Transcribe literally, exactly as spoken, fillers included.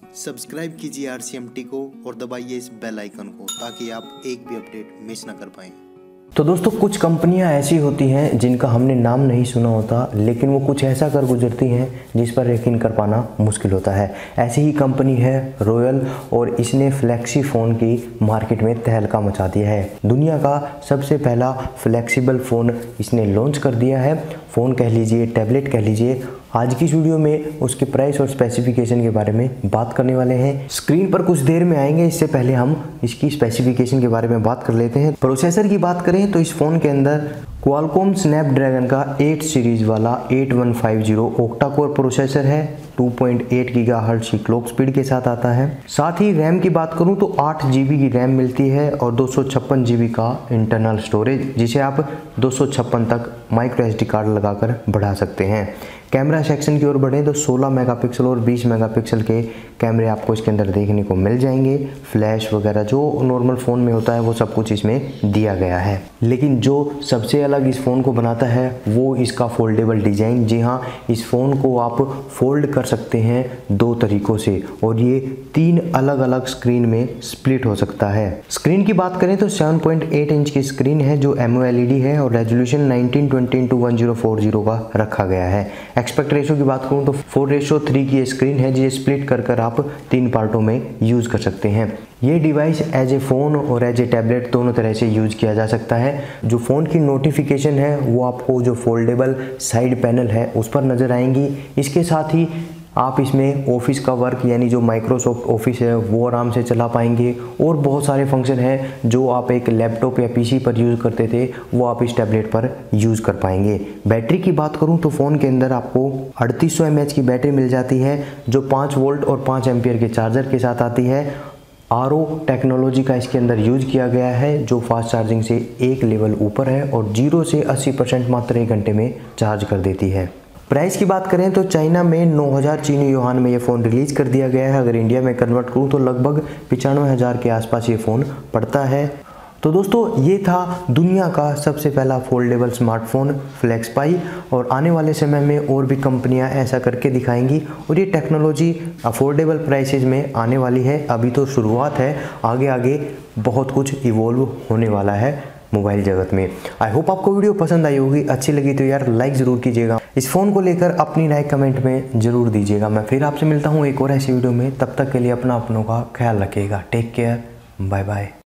Subscribe कीजिए आरसीएमटी को और दबाइए इस बेल आइकन को ताकि आप एक भी अपडेट मिस ना कर पाएं। तो दोस्तों कुछ कंपनियां ऐसी होती हैं जिनका हमने नाम नहीं सुना होता, लेकिन वो कुछ ऐसा कर गुजरती हैं जिस पर यकीन कर पाना मुश्किल होता है। ऐसी ही कंपनी है रॉयल और इसने फ्लैक्सी फ़ोन की मार्केट में तहलका मचा दिया है। दुनिया का सबसे पहला फ्लेक्सिबल फ़ोन इसने लॉन्च कर दिया है। फ़ोन कह लीजिए, टैबलेट कह लीजिए। आज की इस वीडियो में उसके प्राइस और स्पेसिफिकेशन के बारे में बात करने वाले हैं। स्क्रीन पर कुछ देर में आएंगे, इससे पहले हम इसकी स्पेसिफिकेशन के बारे में बात कर लेते हैं। प्रोसेसर की बात करें तो इस फ़ोन के अंदर क्वालकॉम स्नैपड्रैगन का एट सीरीज़ वाला eight one five zero octa core processor है। टू पॉइंट एट गीगाहर्ट्ज़ की क्लॉक स्पीड के साथ आता है। साथ ही रैम की बात करूं तो आठ जी बी की रैम मिलती है और दो सौ छप्पन जी बी का इंटरनल स्टोरेज, जिसे आप दो सौ छप्पन तक माइक्रो एस डी कार्ड लगाकर बढ़ा सकते हैं। कैमरा सेक्शन की ओर बढ़ें तो सोलह मेगापिक्सल और बीस मेगापिक्सल के कैमरे आपको इसके अंदर देखने को मिल जाएंगे। फ्लैश वगैरह जो नॉर्मल फ़ोन में होता है वो सब कुछ इसमें दिया गया है, लेकिन जो सबसे अलग इस फ़ोन को बनाता है वो इसका फोल्डेबल डिज़ाइन। जी हाँ, इस फ़ोन को आप फोल्ड कर सकते हैं दो तरीक़ों से और ये तीन अलग अलग स्क्रीन में स्प्लिट हो सकता है। स्क्रीन की बात करें तो सेवन पॉइंट एट इंच की स्क्रीन है जो M O L E D है और resolution nineteen twenty into one zero four zero का रखा गया है। एक्सपेक्ट रेशो की बात करूं तो फोर रेशो थ्री की स्क्रीन है जिसे स्प्लिट कर कर आप तीन पार्टों में यूज़ कर सकते हैं। ये डिवाइस एज ए फ़ोन और एज ए टैबलेट दोनों तरह से यूज़ किया जा सकता है। जो फ़ोन की नोटिफिकेशन है वो आपको जो फोल्डेबल साइड पैनल है उस पर नज़र आएंगी। इसके साथ ही आप इसमें ऑफिस का वर्क यानी जो माइक्रोसॉफ्ट ऑफिस है वो आराम से चला पाएंगे और बहुत सारे फंक्शन हैं जो आप एक लैपटॉप या पीसी पर यूज़ करते थे वो आप इस टैबलेट पर यूज़ कर पाएंगे। बैटरी की बात करूं तो फ़ोन के अंदर आपको अड़तीस सौ एम एच की बैटरी मिल जाती है जो पाँच वोल्ट और पाँच एम्पियर के चार्जर के साथ आती है। आर ओ टेक्नोलॉजी का इसके अंदर यूज़ किया गया है जो फास्ट चार्जिंग से एक लेवल ऊपर है और जीरो से अस्सी परसेंट मात्र एक घंटे में चार्ज कर देती है। प्राइस की बात करें तो चाइना में नौ हज़ार चीनी युआन में ये फ़ोन रिलीज़ कर दिया गया है। अगर इंडिया में कन्वर्ट करूँ तो लगभग पचानवे हज़ार के आसपास ये फ़ोन पड़ता है। तो दोस्तों ये था दुनिया का सबसे पहला फोल्डेबल स्मार्टफोन फ्लेक्सपाई और आने वाले समय में और भी कंपनियां ऐसा करके दिखाएंगी और ये टेक्नोलॉजी अफोर्डेबल प्राइसेस में आने वाली है। अभी तो शुरुआत है, आगे आगे बहुत कुछ इवॉल्व होने वाला है मोबाइल जगत में। आई होप आपको वीडियो पसंद आई होगी। अच्छी लगी तो यार लाइक ज़रूर कीजिएगा। इस फ़ोन को लेकर अपनी राय कमेंट में ज़रूर दीजिएगा। मैं फिर आपसे मिलता हूँ एक और ऐसी वीडियो में। तब तक के लिए अपना अपनों का ख्याल रखिएगा। Take care, bye bye.